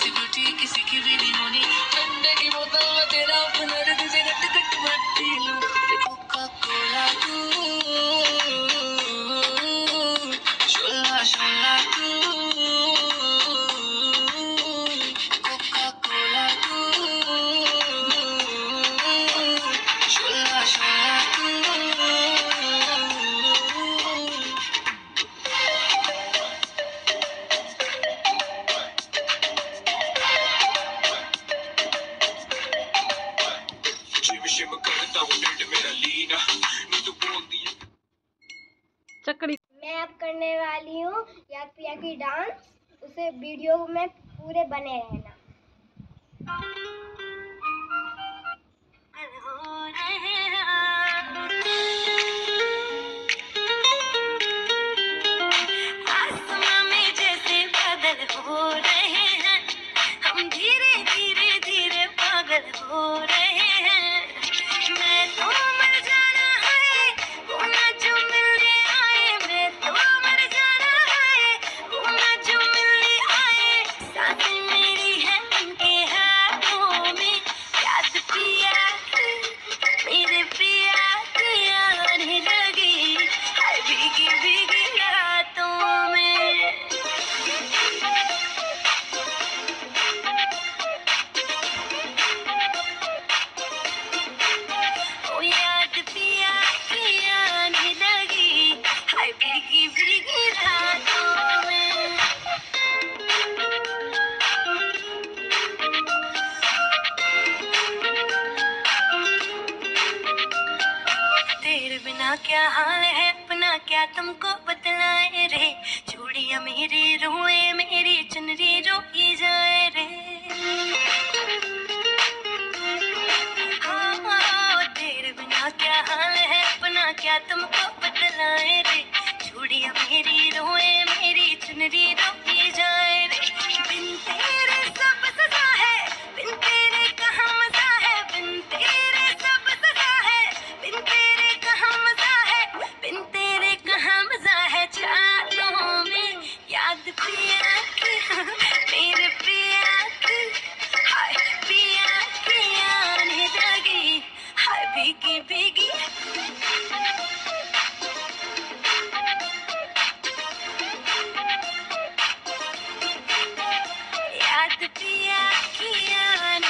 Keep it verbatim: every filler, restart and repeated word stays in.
जैसी ब्यूटी किसी की भी नहीं होनी। ठंडे की बोतल में तेरा अपना दर्द से घट घट मैं पी लूं। कोका कोला तू, शोला शोला तू, कोका कोला तू, शोला शोला तू। चकड़ी मैं अब करने वाली हूँ याद पिया की डांस। उसे वीडियो में पूरे बने रहना। आसमां में जैसे बादल हो रहे हैं, हम धीरे धीरे धीरे पागल हो रहे हैं। मैं तो मर जाना है, वो ना जो मिलने आए। मैं तो मर जाना है, वो ना जो मिलने आए। सांसें मेरी है उनके हाथों में, याद पिया की, मेरे पिया की आने लगी, हाय भीगी भीगी रातों में। ओ याद पिया की आने लगी, हाय भीगी भीगी रातों में। तेरे बिना क्या हाल है अपना, क्या तुमको बतलाए रे। चूड़ियां मेरी रोए, मेरी चुनरी रोई जाए रे। हाँ, तेरे बिना क्या हाल है अपना, क्या तुमको बतलाए रे। चूड़ियां मेरी रोए, मेरी चुनरी रोई जाए रे। बिन तेरे सब सजा है, बिन तेरे कहाँ मजा है। बिन तेरे सब सजा है, बिन तेरे कहाँ मजा है। बिन तेरे कहाँ मजा है। चालों में याद पिया की, मेरे पिया की, हाय पिया की आने लगी, हाय भीगी भीगी। याद पिया की आने